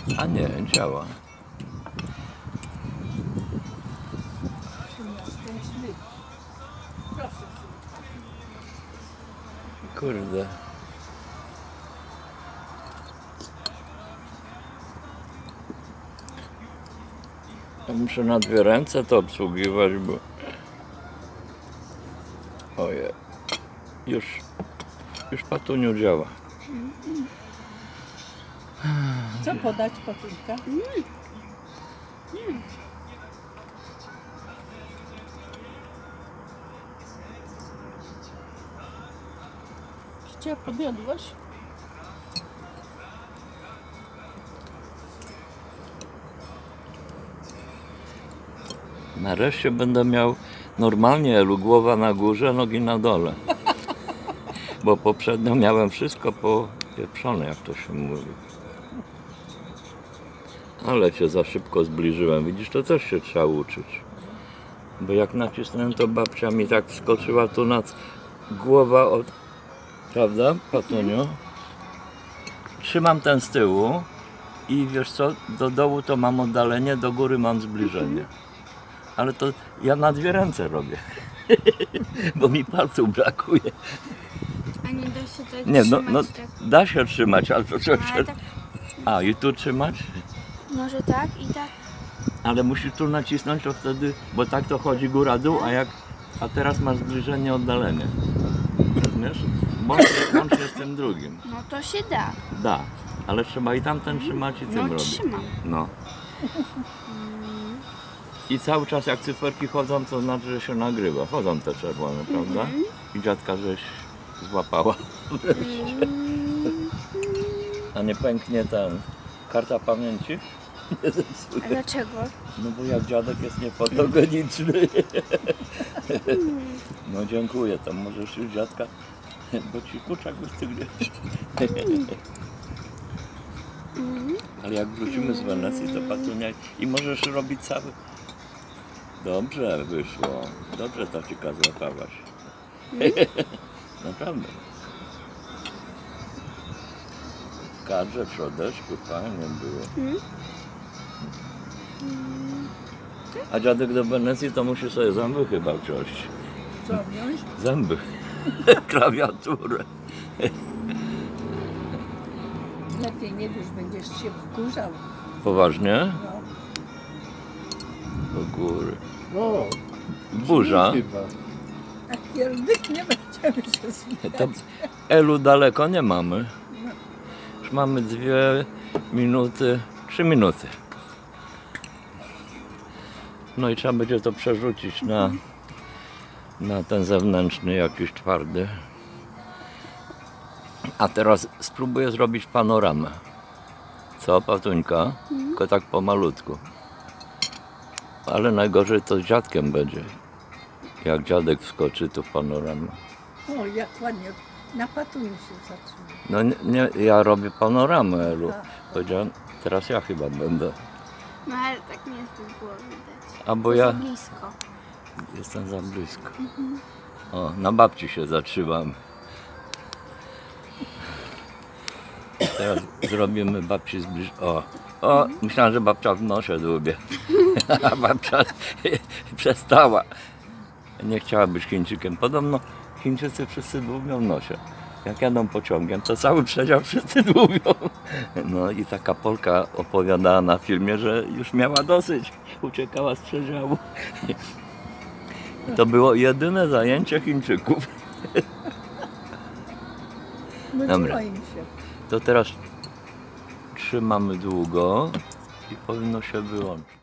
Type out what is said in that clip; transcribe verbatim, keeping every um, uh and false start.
A nie, działa. Kurde. Ja muszę na dwie ręce to obsługiwać, bo... Ojej. Już, już Patuniu działa. Co podać, Patulka? Mm. Mm. Cię podjadłaś? Nareszcie będę miał normalnie, Elu, głowa na górze, nogi na dole. Bo poprzednio miałem wszystko popieprzone, jak to się mówi. Ale cię za szybko zbliżyłem. Widzisz, to też się trzeba uczyć. Bo jak nacisnąłem, to babcia mi tak wskoczyła tu nad głowa od... Prawda, Patuniu? Trzymam ten z tyłu i wiesz co, do dołu to mam oddalenie, do góry mam zbliżenie. Ale to ja na dwie ręce robię, bo mi palców brakuje. A nie da się tak Nie, no, trzymać no tak? da się trzymać, ale to trzeba... Ale tak, A, i tu trzymać? może tak i tak? Ale musisz tu nacisnąć, to wtedy, bo tak to chodzi góra-dół, a jak... A teraz masz zbliżenie, oddalenie. Rozumiesz? Łącznie, łącznie z tym drugim. No to się da. Da, ale trzeba i tamten trzymać, i tym No robić. trzymam. No. I cały czas jak cyferki chodzą, to znaczy, że się nagrywa. Chodzą te czerwone, prawda? Mhm. I dziadka żeś złapała. A nie pęknie ten... Karta pamięci? Nie zepsuje. A dlaczego? No bo jak dziadek jest niefotogeniczny. No dziękuję, to możesz już dziadka, bo ci kurczak wystygnie. Ale jak wrócimy z Wenecji, to Patunia i możesz robić cały... Dobrze wyszło, dobrze Tacika złapałaś. Naprawdę. W kadrze, w środeczku, fajnie było. A dziadek do Wenecji to musi sobie zęby chyba wziąć. Co wziąć? Zęby. Klawiaturę. Lepiej nie wiesz, będziesz się wkurzał. Poważnie? No. Do góry. O, Burza. chyba. A pierdyk nie będziemy się zwijać. To Elu daleko nie mamy. Już mamy dwie minuty, trzy minuty. No i trzeba będzie to przerzucić na, na ten zewnętrzny, jakiś twardy. A teraz spróbuję zrobić panoramę. Co, Patuńka? Tylko tak pomalutku. Ale najgorzej to z dziadkiem będzie. Jak dziadek wskoczy, to panoramę. O, jak ładnie. Na Patuniu się zaczyna. No nie, nie, ja robię panoramę, Elu. Tak. Powiedziałem, teraz ja chyba będę. No ale tak nie jest było widać. A bo Za ja blisko. jestem za blisko. O, na babci się zatrzymam. Teraz zrobimy babci zbliż... O, o, myślałem, że babcia w nosie dłubie. A babcia przestała. Nie chciała być Chińczykiem. Podobno Chińczycy wszyscy dłubią w nosie. Jak jadą pociągiem, to cały przedział wszyscy dłubią. No i taka Polka opowiadała na filmie, że już miała dosyć. Uciekała z przedziału. I to było jedyne zajęcie Chińczyków. Dobra. Nudziło im się. To teraz trzymamy długo i powinno się wyłączyć.